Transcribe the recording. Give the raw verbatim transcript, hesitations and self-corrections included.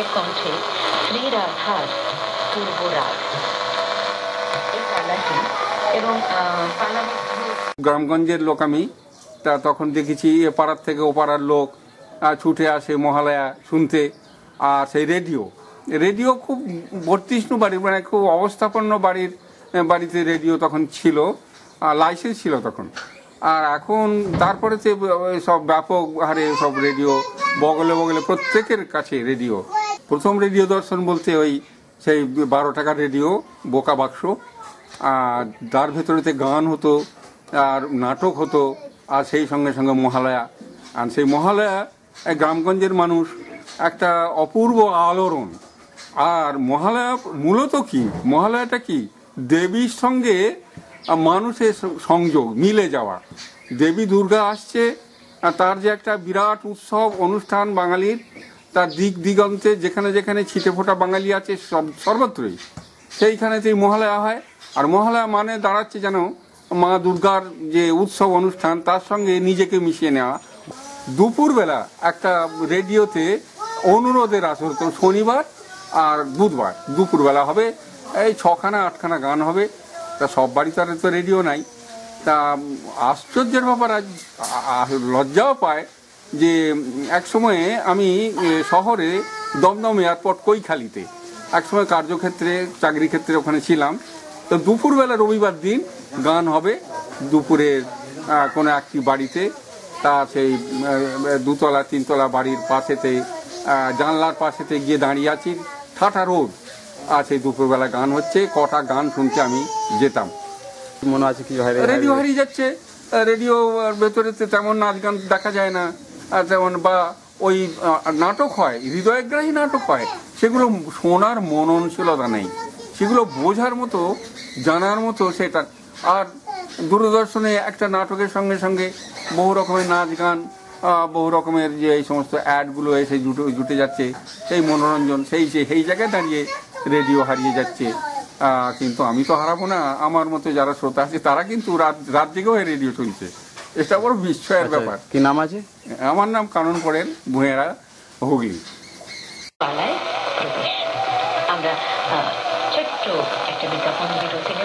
কণ্ঠে শ্রীরাধার পূর্বরাগ এই পালাটি এবং গ্রামগঞ্জের লোক আমি তা তখন দেখেছি এ পাড়ার থেকে ও পাড়ার লোক ছুটে আসে মহালয়া শুনতে। আর সেই রেডিও রেডিও খুব বর্তিষ্ণু বাড়ির মানে খুব অবস্থাপন্ন বাড়ির বাড়িতে রেডিও তখন ছিল, লাইসেন্স ছিল তখন। আর এখন তারপরে সব ব্যাপক হারে সব রেডিও বগলে বগলে প্রত্যেকের কাছে রেডিও। প্রথম রেডিও দর্শন বলতে ওই সেই বারো টাকার রেডিও বোকা বাক্স, আর তার ভেতরেতে গান হতো আর নাটক হতো, আর সেই সঙ্গে সঙ্গে মহালয়া। আর সেই মহালয়া গ্রামগঞ্জের মানুষ একটা অপূর্ব আলোড়ন। আর মহালয়া মূলত কি, মহালয়াটা কি দেবীর সঙ্গে মানুষের সংযোগ, মিলে যাওয়া। দেবী দুর্গা আসছে, তার যে একটা বিরাট উৎসব অনুষ্ঠান বাঙালির, তার দিক দিগন্তে যেখানে যেখানে ছিটে ফোটা বাঙালি আছে সব সর্বত্রই সেইখানেতেই মহালয়া হয়। আর মহালয়া মানে দাঁড়াচ্ছে যেন মা দুর্গার যে উৎসব অনুষ্ঠান তার সঙ্গে নিজেকে মিশিয়ে নেওয়া। দুপুরবেলা একটা রেডিওতে অনুরোধের আসর হতো, শনিবার আর বুধবার দুপুরবেলা হবে, এই ছখানা আটখানা গান হবে। তা সব বাড়িতে তো রেডিও নাই। তা আশ্চর্যের ব্যাপার, আজ লজ্জাও পায় যে এক সময়ে আমি শহরে দমদম এয়ারপোর্ট কৈখালিতে একসময় কার্যক্ষেত্রে চাকরি ক্ষেত্রে ওখানে ছিলাম। তো দুপুরবেলা রবিবার দিন গান হবে দুপুরের কোনো একটি বাড়িতে, তা সেই দুতলা তিনতলা বাড়ির পাশেতে জানলার পাশেতে গিয়ে দাঁড়িয়ে আছি, ঠাটা রোদ, আর সেই দুপুরবেলা গান হচ্ছে। কটা গান শুনতে আমি যেতাম। মনে আছে কি রেডিও হারিয়ে যাচ্ছে, রেডিও ভেতরে তেমন নাচ গান দেখা যায় না, তেমন বা ওই নাটক হয়, হৃদয়গ্রাহী নাটক হয়, সেগুলো শোনার মননশীলতা নেই, সেগুলো বোঝার মতো জানার মতো সেটা। আর দূরদর্শনে একটা নাটকের সঙ্গে সঙ্গে বহু রকমের নাচ গান, বহু রকমের যে এই সমস্ত অ্যাডগুলো এসে জুটে জুটে যাচ্ছে, সেই মনোরঞ্জন, সেই সেই জায়গায় দাঁড়িয়ে রেডিও হারিয়ে যাচ্ছে। কিন্তু আমি তো হারাবো না, আমার মতো যারা শ্রোতা আছে তারা কিন্তু রাত রাত জেগেও রেডিও চলছে। এটা বড় বিস্ময়ের ব্যাপার। কি নাম আছে? আমার নাম কানন পড়েন, ভুঁয়েরা, হুগলি। আমরা ছোট্ট একটা বিজ্ঞাপন বিরতি